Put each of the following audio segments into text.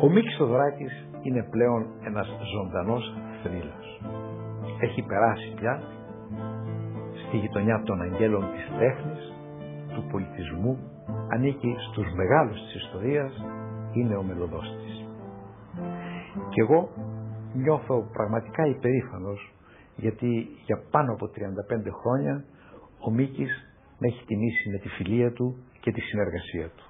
Ο Μίκης Θοδωράκης είναι πλέον ένας ζωντανός θρύλος. Έχει περάσει πια στη γειτονιά των αγγέλων της τέχνης, του πολιτισμού, ανήκει στους μεγάλους της ιστορίας, είναι ο μελωδόστης. Και εγώ νιώθω πραγματικά υπερήφανος, γιατί για πάνω από 35 χρόνια ο Μίκης με έχει τιμήσει με τη φιλία του και τη συνεργασία του.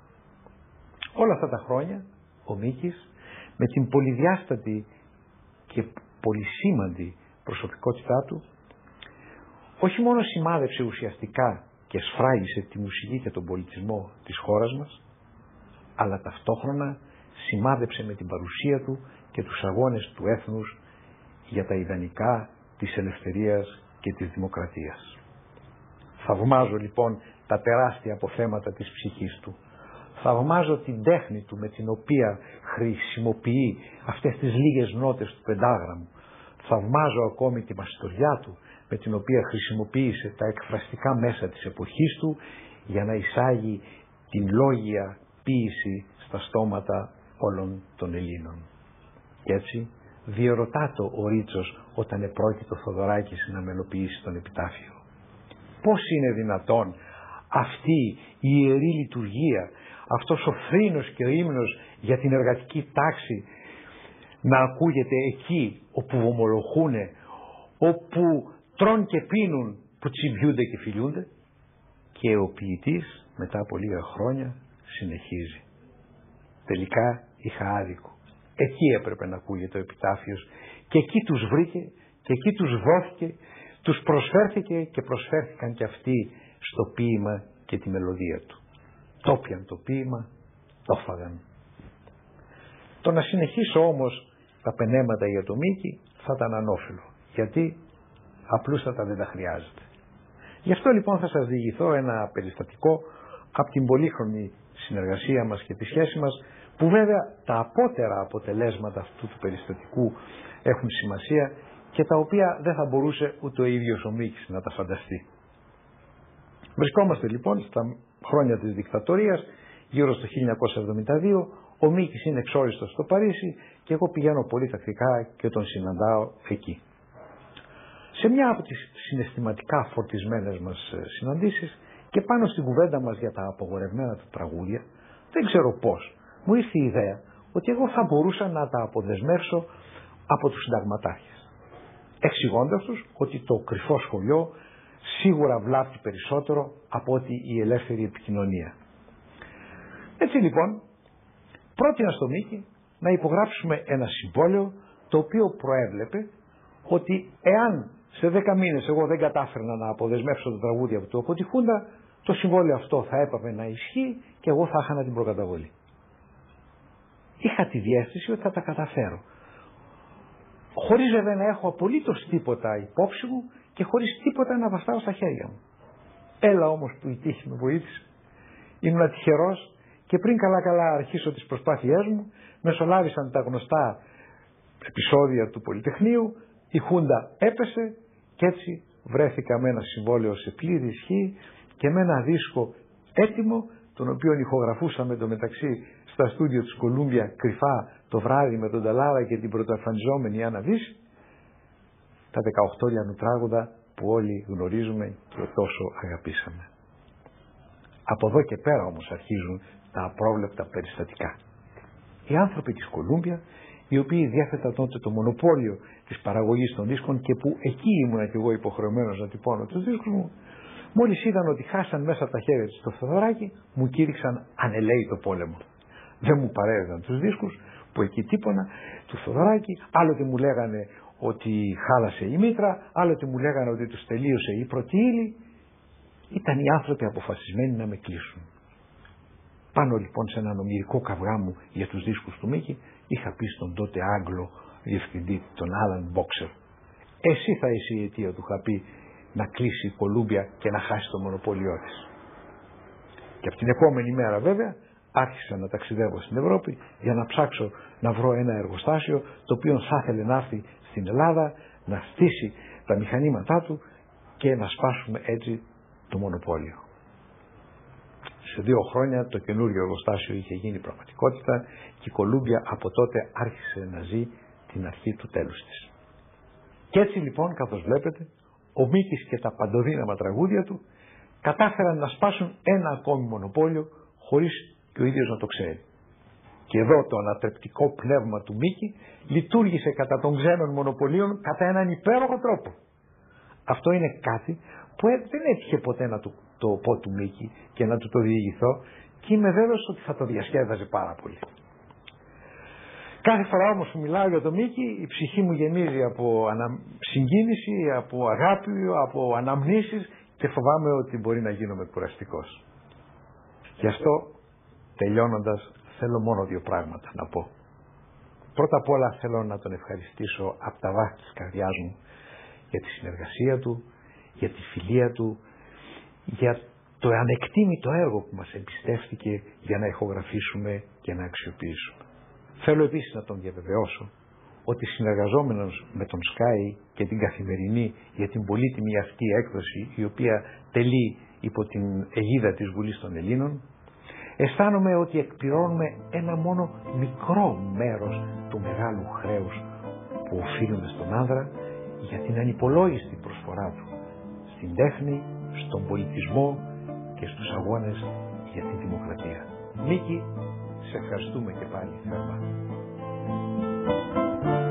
Όλα αυτά τα χρόνια ο Μίκης με την πολυδιάστατη και πολυσήμαντη προσωπικότητά του όχι μόνο σημάδεψε ουσιαστικά και σφράγισε τη μουσική και τον πολιτισμό της χώρας μας, αλλά ταυτόχρονα σημάδεψε με την παρουσία του και τους αγώνες του έθνους για τα ιδανικά της ελευθερίας και της δημοκρατίας. Θαυμάζω λοιπόν τα τεράστια αποθέματα της ψυχής του. Θαυμάζω την τέχνη του με την οποία χρησιμοποιεί αυτές τις λίγες νότες του πεντάγραμμου. Θαυμάζω ακόμη τη μαστοριά του με την οποία χρησιμοποίησε τα εκφραστικά μέσα της εποχής του για να εισάγει την λόγια ποίηση στα στόματα όλων των Ελλήνων. Και έτσι διερωτάτο ο Ρίτσος όταν επρόκειτο Θοδωράκης να μελοποιήσει τον επιτάφιο. Πώς είναι δυνατόν αυτή η ιερή λειτουργία, αυτός ο θρήνος και ο ύμνος για την εργατική τάξη να ακούγεται εκεί όπου ομολογούνε, όπου τρών και πίνουν, που τσιμπιούνται και φιλιούνται? Και ο ποιητής μετά από λίγα χρόνια συνεχίζει. Τελικά είχα άδικο. Εκεί έπρεπε να ακούγεται ο επιτάφιος και εκεί τους βρήκε και εκεί τους δόθηκε, τους προσφέρθηκε και προσφέρθηκαν και αυτοί στο ποίημα και τη μελωδία του. Το πιαν το ποίημα, το φάγαν. Το να συνεχίσω όμως τα πενέματα για το Μίκη θα ήταν ανώφελο, γιατί απλούστατα δεν τα χρειάζεται. Γι' αυτό λοιπόν θα σας διηγηθώ ένα περιστατικό από την πολύχρονη συνεργασία μας και τη σχέση μας, που βέβαια τα απότερα αποτελέσματα αυτού του περιστατικού έχουν σημασία και τα οποία δεν θα μπορούσε ούτε ο ίδιος ο Μίκης να τα φανταστεί. Βρισκόμαστε λοιπόν στα χρόνια της δικτατορίας, γύρω στο 1972, ο Μίκης είναι εξόριστος στο Παρίσι και εγώ πηγαίνω πολύ τακτικά και τον συναντάω εκεί. Σε μια από τις συναισθηματικά φορτισμένες μας συναντήσεις και πάνω στην κουβέντα μας για τα απογορευμένα του τραγούδια, δεν ξέρω πώς, μου ήρθε η ιδέα ότι εγώ θα μπορούσα να τα αποδεσμεύσω από τους συνταγματάρχες, εξηγώντας τους ότι το κρυφό σχολείο σίγουρα βλάπτει περισσότερο από ότι η ελεύθερη επικοινωνία. Έτσι λοιπόν, πρότεινα στο Μίκη να υπογράψουμε ένα συμβόλαιο το οποίο προέβλεπε ότι εάν σε 10 μήνες εγώ δεν κατάφερνα να αποδεσμεύσω το τραγούδι από τη Χούντα, το συμβόλαιο αυτό θα έπαβε να ισχύει και εγώ θα έχανα την προκαταβολή. Είχα τη διαίσθηση ότι θα τα καταφέρω, χωρίς βέβαια να έχω απολύτως τίποτα υπόψη μου και χωρίς τίποτα να βαστάω στα χέρια μου. Έλα όμως που η τύχη με βοήθησε. Ήμουν τυχερός και πριν καλά αρχίσω τις προσπάθειές μου, μεσολάβησαν τα γνωστά επεισόδια του Πολυτεχνείου, η Χούντα έπεσε και έτσι βρέθηκα με ένα συμβόλαιο σε πλήρη ισχύ και με ένα δίσκο έτοιμο, τον οποίο ηχογραφούσαμε εντωμεταξύ στα στούντιο της Κολούμπια κρυφά το βράδυ με τον Ταλάρα και την πρωτοεμφανιζόμενη Άννα Δύση, τα 18 λιανοτράγουδα που όλοι γνωρίζουμε και τόσο αγαπήσαμε. Από εδώ και πέρα όμως αρχίζουν τα απρόβλεπτα περιστατικά. Οι άνθρωποι της Κολούμπια, οι οποίοι διέθεταν τότε το μονοπόλιο της παραγωγής των δίσκων και που εκεί ήμουνα και εγώ υποχρεωμένος να τυπώνω τους δίσκους μου, μόλις είδαν ότι χάσαν μέσα από τα χέρια τους το Θοδωράκι, μου κήρυξαν ανελαίητο πόλεμο. Δεν μου παρέδιδαν τους δίσκους που εκεί τύπωνα του Θοδωράκι, άλλοτε μου λέγανε ότι χάλασε η μήτρα, άλλοτε μου λέγανε ότι τους τελείωσε η πρώτη ύλη. Ήταν οι άνθρωποι αποφασισμένοι να με κλείσουν. Πάνω λοιπόν σε έναν ομηρικό καυγά μου για τους δίσκους του Μίκη, είχα πει στον τότε Άγγλο διευθυντή, τον Άλαν Μπόξερ, εσύ θα είσαι η αιτία, του είχα πει, να κλείσει η Κολούμπια και να χάσει το μονοπόλιο της. Και από την επόμενη μέρα βέβαια άρχισα να ταξιδεύω στην Ευρώπη για να ψάξω να βρω ένα εργοστάσιο το οποίο θα ήθελε να έρθει στην Ελλάδα, να στήσει τα μηχανήματά του και να σπάσουμε έτσι το μονοπόλιο. Σε 2 χρόνια το καινούριο εργοστάσιο είχε γίνει πραγματικότητα και η Κολούμπια από τότε άρχισε να ζει την αρχή του τέλους της. Και έτσι λοιπόν, καθώς βλέπετε, ο Μίκης και τα παντοδύναμα τραγούδια του κατάφεραν να σπάσουν ένα ακόμη μονοπόλιο χωρίς και ο ίδιος να το ξέρει. Και εδώ το ανατρεπτικό πνεύμα του Μίκη λειτουργήσε κατά των ξένων μονοπωλίων κατά έναν υπέροχο τρόπο. Αυτό είναι κάτι που δεν έτυχε ποτέ να το πω του Μίκη και να του το διηγηθώ και είμαι βέβαιος ότι θα το διασκέδαζε πάρα πολύ. Κάθε φορά όμως που μιλάω για τον Μίκη η ψυχή μου γεμίζει από συγκίνηση, από αγάπη, από αναμνήσεις και φοβάμαι ότι μπορεί να γίνομαι κουραστικός. Γι' αυτό τελειώνοντας θέλω μόνο 2 πράγματα να πω. Πρώτα απ' όλα θέλω να τον ευχαριστήσω από τα βάθη της καρδιάς μου για τη συνεργασία του, για τη φιλία του, για το ανεκτήμητο έργο που μας εμπιστεύτηκε για να ηχογραφήσουμε και να αξιοποιήσουμε. Θέλω επίσης να τον διαβεβαιώσω ότι συνεργαζόμενος με τον Sky και την Καθημερινή για την πολύτιμη αυτή έκδοση η οποία τελεί υπό την αιγίδα της Βουλής των Ελλήνων, αισθάνομαι ότι εκπληρώνουμε ένα μόνο μικρό μέρος του μεγάλου χρέους που οφείλουμε στον άνδρα για την ανυπολόγιστη προσφορά του στην τέχνη, στον πολιτισμό και στους αγώνες για την δημοκρατία. Μίκη, σε ευχαριστούμε και πάλι θερμά.